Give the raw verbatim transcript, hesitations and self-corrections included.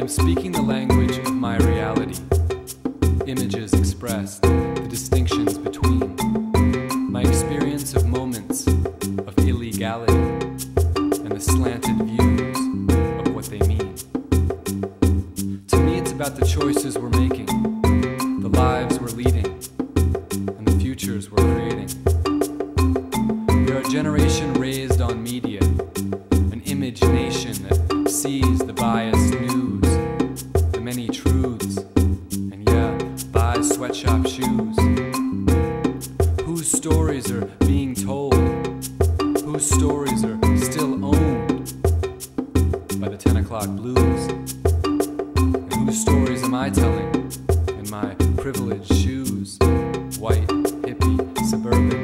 am speaking the language of my reality. Images expressed, the distinctions between. My experience of moments of illegality and the slanted views of what they mean. To me, it's about the choices we're making, the lives we're leading, and the futures we're creating. We are a generation raised on media, an image nation that sees the biased news, the many truths, and yeah, buys sweatshop shoes. Whose stories are being told? Whose stories are still owned by the ten o'clock blues? And whose stories am I telling in my privileged shoes? White, hippie, suburban